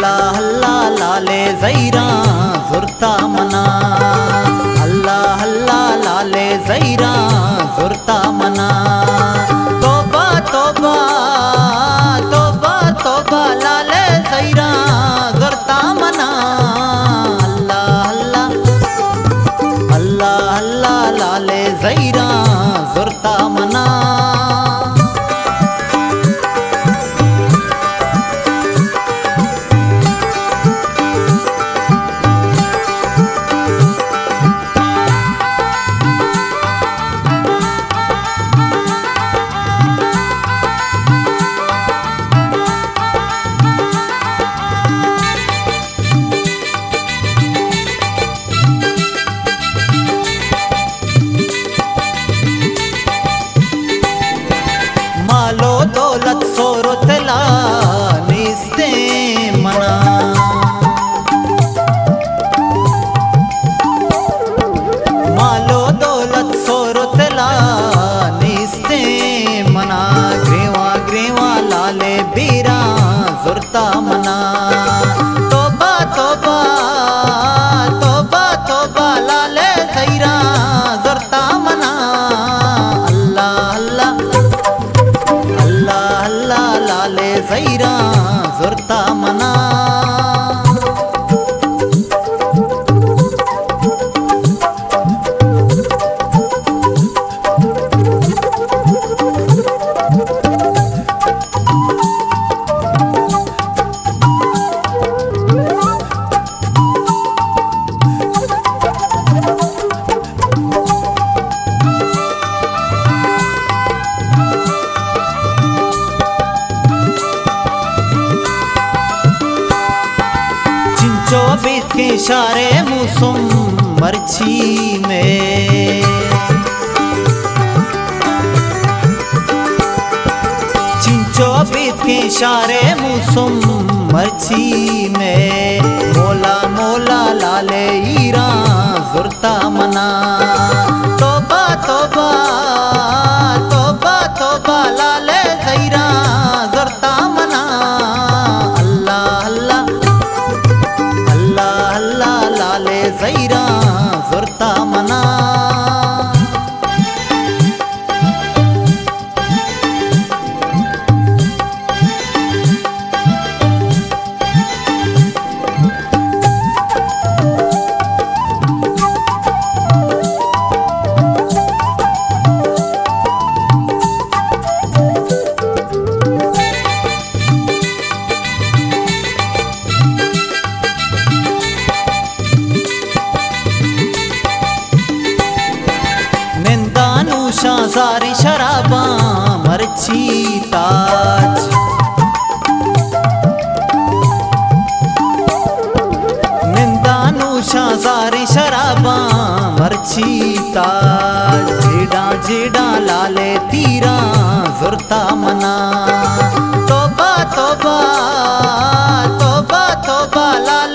अल्लाह अल्लाह लाले ज़ैरा ज़ुरता मना, अल्लाह अल्लाह लाले ज़ैरा ज़ुरता मना। तोबा तोबा तोबा तोबा लाले ज़ैरा ज़ुरता मना, अल्लाह अल्लाह अल्लाह अल्लाह लाले ज़ैरा ज़ुरता मना। मालो दौलत सोरतला निस्ते मना, मालो दौलत सोरतला निस्ते मना। ग्रेवा ग्रेवा लाले बीरा ज़ुरता मना। तोबा तोबा तोबा तोबा लाले ज़ैरा ज़ुरता मना, अल्लाह अल्लाह अल्लाह अल्लाह लाले ज़ैरा ज़ुरता मना। चौबीस के इशारे मौसम मर्ची में, चौबीस के इशारे मौसम मर्ची में। मोला मोला लाले ईरा ज़ुरता मना। तोबा तोबा तोबा तोबा लाले ज़ैरा ज़ुरता मना, अल्लाह अल्लाह अल्लाह अल्लाह लाले ज़ैरा ज़ुरता मना। शाज़ारी शराबा मर्ची ताज, निंदानू शाज़ारी शराबा मर्ची ताज। जेड़ा जेड़ा लाले तीरा ज़ुरता मना। तोबा तोबा तोबा तोबा लाले